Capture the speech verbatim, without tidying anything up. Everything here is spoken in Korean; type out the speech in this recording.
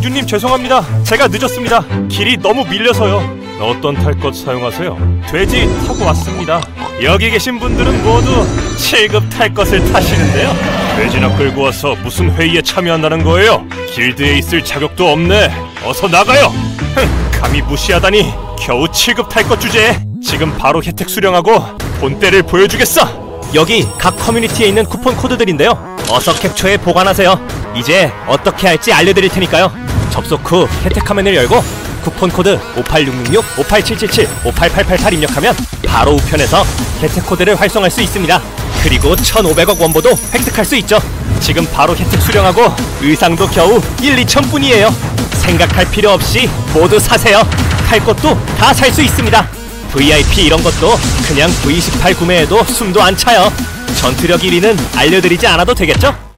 맹주님 죄송합니다. 제가 늦었습니다. 길이 너무 밀려서요. 어떤 탈 것 사용하세요? 돼지 타고 왔습니다. 여기 계신 분들은 모두 칠 급 탈 것을 타시는데요. 돼지나 끌고 와서 무슨 회의에 참여한다는 거예요? 길드에 있을 자격도 없네. 어서 나가요. 흥, 감히 무시하다니. 겨우 칠 급 탈 것 주제에 지금 바로 혜택 수령하고 본때를 보여주겠어. 여기 각 커뮤니티에 있는 쿠폰 코드들인데요. 어서 캡처해 보관하세요. 이제 어떻게 할지 알려드릴 테니까요. 접속 후 혜택 화면을 열고 쿠폰 코드 오팔육육육, 오팔칠칠칠, 오팔팔팔팔 입력하면 바로 우편에서 혜택 코드를 활성화할 수 있습니다. 그리고 천오백억 원보도 획득할 수 있죠. 지금 바로 혜택 수령하고 의상도 겨우 일, 이천 뿐이에요. 생각할 필요 없이 모두 사세요. 탈 것도 다 살 수 있습니다. 브이아이피 이런 것도 그냥 브이 십팔 구매해도 숨도 안 차요. 전투력 일 위는 알려드리지 않아도 되겠죠?